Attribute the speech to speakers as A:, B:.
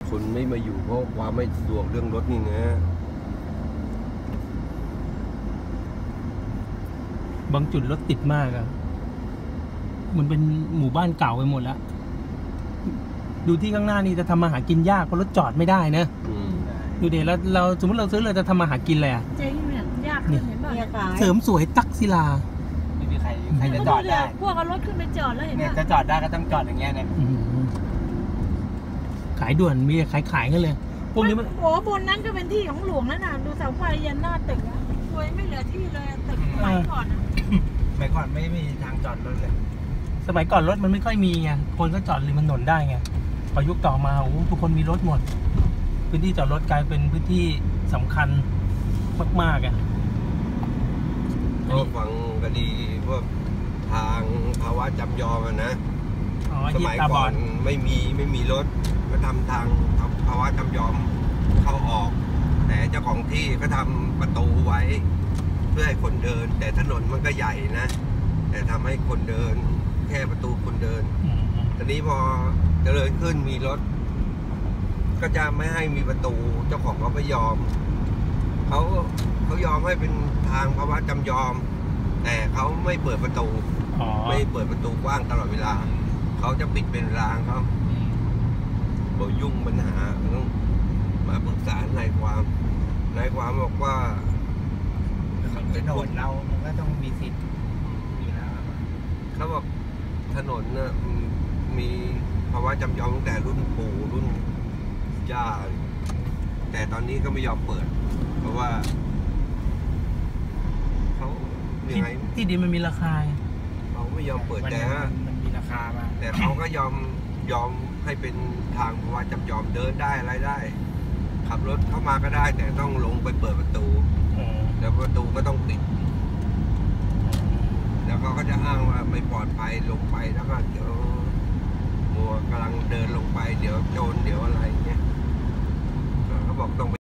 A: คนไม่มาอยู่เพราะความไม่สะดวกเรื่องรถนี่นะ
B: บางจุดรถติดมากอะมันเป็นหมู่บ้านเก่าไปหมดแล้วดูที่ข้างหน้านี่จะทำมาหากินยากเพราะรถจอดไม่ได้นะดูเดี๋ยวเราสมมติเราซื้อเลยจะทำมาหากินเลยอะ
C: เจ๊งเนี่ยยากขึ้นเห็นป่ะ
B: เสริมสวยตักศิลา
D: ไม่มีใครจะจอดได้
C: พวกเอารถขึ้นไปจอดแล้วเห็นป่ะ
D: เนี่ยจะจอดได้ก็ต้องจอดอย่างเงี้ยเนี่ย
B: ขายด่วนมีขายกันเลยพวกนี้มัน
C: โอ้บนนั้นก็เป็นที่ของหลวงแล้วนะดูเสาไฟยันหน้าตึกอะสวยไม่เหลือที่เลยตึกสมัยก่อนอะ
D: สมัยก่อนไม่มีทางจอดรถเลย
B: สมัยก่อนรถมันไม่ค่อยมีไงคนก็จอดริมถนนได้ไงพอยุคต่อมาโอ้ทุกคนมีรถหมดพื้นที่จอดรถกลายเป็นพื้นที่สำคัญมากๆอ่ะ
A: ก็ฟังก็ดีพวกทางภาวะจำยอมนะสมัยก่อนไม่มีรถก็ทำทางภาวะจำยอมเข้าออกแต่เจ้าของที่ก็ทำประตูไว้เพื่อให้คนเดินแต่ถนนมันก็ใหญ่นะแต่ทำให้คนเดินแค่ประตูคนเดินตอนนี้พอเจริญขึ้นมีรถก็จะไม่ให้มีประตูเจ้าของเขาไม่ยอมเขายอมให้เป็นทางภาวะจำยอมแต่เขาไม่เปิดประตูไม่เปิดประตูกว้างตลอดเวลาเขาจะปิดเป็นรางเขาบอกยุ่งปัญหาต้องมาปรึกษานายความบอกว่า
D: ถนนเรามันก็ต้องมีสิทธิ์อยู่แล้ว
A: เขาบอกถนนน่ะมีภาวะจำยอมตั้งแต่รุ่นปู่รุ่นย่าแต่ตอนนี้ก็ไม่ยอมเปิดเพราะว่าเขายังไง
B: ที่ดินมันมีราคา
A: เขาไม่ยอมเปิดแต่
D: มันมีราคามา
A: แต่เขาก็ยอมให้เป็นทางภาวะจำยอมเดินได้อะไรได้ขับรถเข้ามาก็ได้แต่ต้องลงไปเปิดประตูแล้วประตูก็ต้องปิดแล้วเขาก็จะอ้างว่าไม่ปลอดภัยลงไปแล้วก็เดี๋ยวมัวกำลังเดินลงไปเดี๋ยวโจรเดี๋ยวอะไรเงี้ยเขาบอกต้อง